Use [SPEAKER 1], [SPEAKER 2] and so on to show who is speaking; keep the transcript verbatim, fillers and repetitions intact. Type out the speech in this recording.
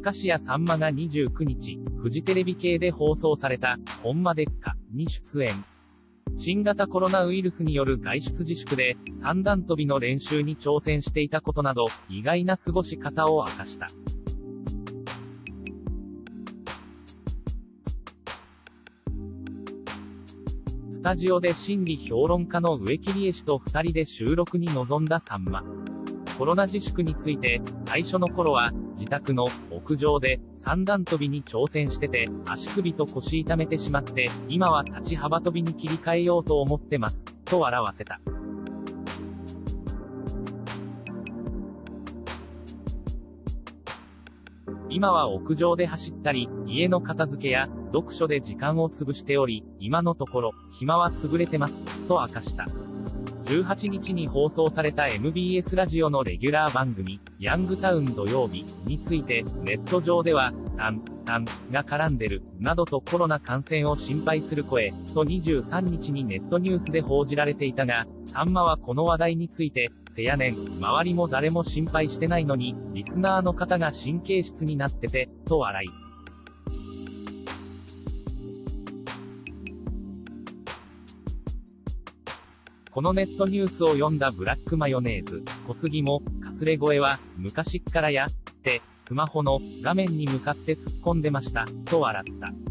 [SPEAKER 1] 明石家さんまがにじゅうくにち、フジテレビ系で放送された、ほんまでっか、に出演。新型コロナウイルスによる外出自粛で、三段跳びの練習に挑戦していたことなど、意外な過ごし方を明かした。スタジオで心理評論家の植木理恵氏と二人で収録に臨んださんま。コロナ自粛について、最初の頃は、自宅の屋上で三段跳びに挑戦してて、足首と腰痛めてしまって、今は立ち幅跳びに切り替えようと思ってます、と笑わせた。今は屋上で走ったり、家の片付けや読書で時間を潰しており、今のところ、暇は潰れてます、と明かした。じゅうはちにちに放送された エムビーエス ラジオのレギュラー番組、ヤングタウン土曜日について、ネット上では、タン、タンが絡んでる、などとコロナ感染を心配する声、とにじゅうさんにちにネットニュースで報じられていたが、さんまはこの話題について、せやねん、周りも誰も心配してないのに、リスナーの方が神経質になってて、と笑い。このネットニュースを読んだブラックマヨネーズ、小杉も、かすれ声は、昔っからや、って、スマホの画面に向かって突っ込んでました、と笑った。